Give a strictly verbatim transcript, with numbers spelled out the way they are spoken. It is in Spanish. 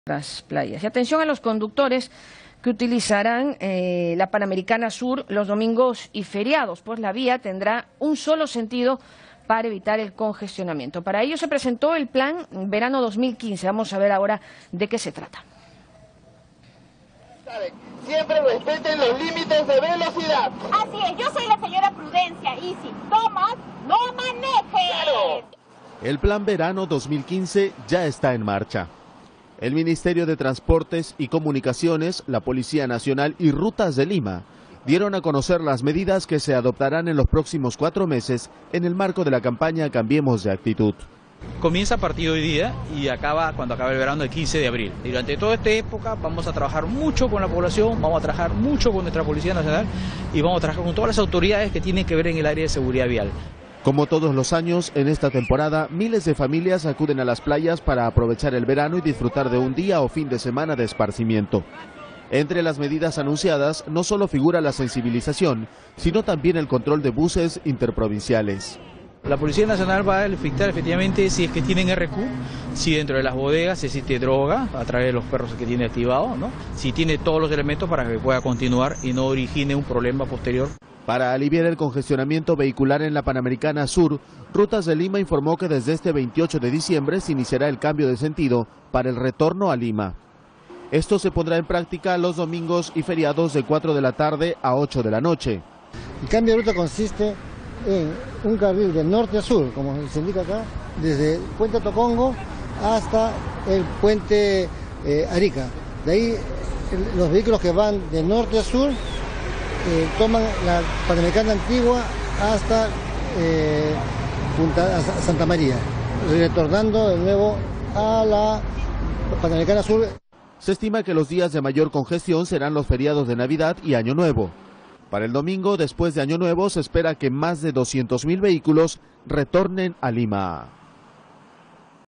Las playas. Y atención a los conductores que utilizarán eh, la Panamericana Sur los domingos y feriados, pues la vía tendrá un solo sentido para evitar el congestionamiento. Para ello se presentó el plan Verano dos mil quince. Vamos a ver ahora de qué se trata. Siempre respeten los límites de velocidad. Así es, yo soy la señora Prudencia y si tomas, no manejes. ¡Claro! El plan Verano dos mil quince ya está en marcha. El Ministerio de Transportes y Comunicaciones, la Policía Nacional y Rutas de Lima dieron a conocer las medidas que se adoptarán en los próximos cuatro meses en el marco de la campaña Cambiemos de Actitud. Comienza a partir de hoy día y acaba cuando acabe el verano el quince de abril. Y durante toda esta época vamos a trabajar mucho con la población, vamos a trabajar mucho con nuestra Policía Nacional y vamos a trabajar con todas las autoridades que tienen que ver en el área de seguridad vial. Como todos los años, en esta temporada, miles de familias acuden a las playas para aprovechar el verano y disfrutar de un día o fin de semana de esparcimiento. Entre las medidas anunciadas no solo figura la sensibilización, sino también el control de buses interprovinciales. La Policía Nacional va a verificar efectivamente si es que tienen R Q, si dentro de las bodegas existe droga a través de los perros que tiene activados, ¿no? Si tiene todos los elementos para que pueda continuar y no origine un problema posterior. Para aliviar el congestionamiento vehicular en la Panamericana Sur, Rutas de Lima informó que desde este veintiocho de diciembre se iniciará el cambio de sentido para el retorno a Lima. Esto se pondrá en práctica los domingos y feriados de cuatro de la tarde a ocho de la noche. El cambio de ruta consiste en un carril de norte a sur, como se indica acá, desde el puente Tocongo hasta el puente eh, Arica. De ahí el, los vehículos que van de norte a sur eh, toman la Panamericana Antigua hasta eh, Punta, a Santa María, retornando de nuevo a la Panamericana Sur. Se estima que los días de mayor congestión serán los feriados de Navidad y Año Nuevo. Para el domingo, después de Año Nuevo, se espera que más de doscientos mil vehículos retornen a Lima.